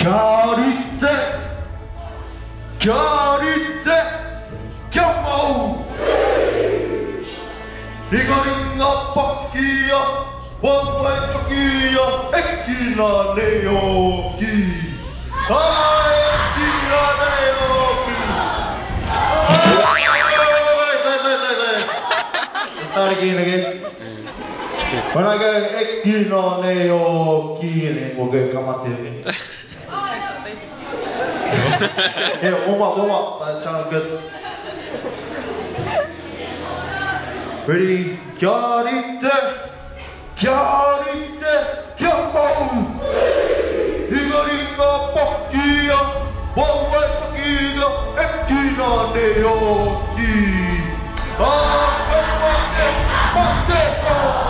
Karite, karite, kamo. Ringa pakia, wawai pakia, ekina neoki. Ekina neoki. Start again. When I go ekina neoki, we'll go come up to me. Yeah, warm up. That sounds good. Ready? Karite, karite, kamo. Ringa pakia, wawai pakia, ekina neoki.